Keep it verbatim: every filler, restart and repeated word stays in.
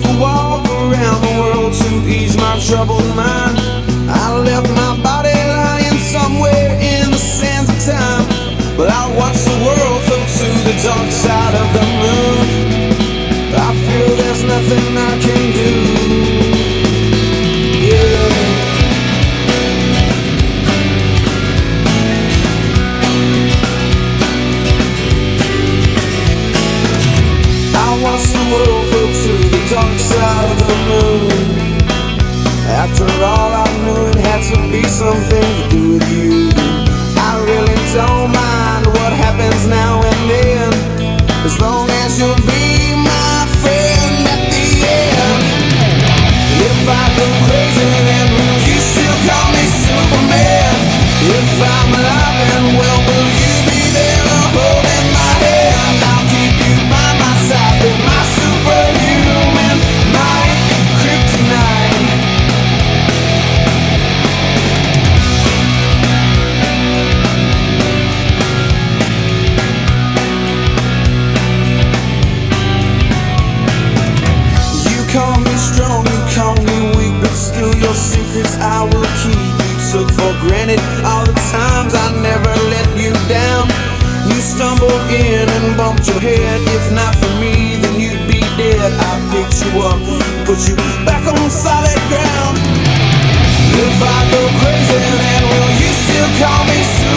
walk around the world to ease my troubled mind. I left my body lying somewhere in the sands of time, but I watch the world float to the dark side of the moon. I feel there's nothing I can do. Yeah. I watch the world float to the dark side of the moon. After all, I knew it had to be something to do with you. I really don't mind what happens now and then, as long as you'll be my friend at the end. If I go crazy, then will you still call me Superman? If I'm alive and well, will you be there holding my hand? I'll keep you by my side, be my superhuman, my Kryptonite. Call me strong, you call me weak, but still your secrets I will keep. You took for granted all the times I never let you down. You stumbled in and bumped your head. If not for me, then you'd be dead. I picked you up, put you back on solid ground. If I go crazy, then will you still call me Superman?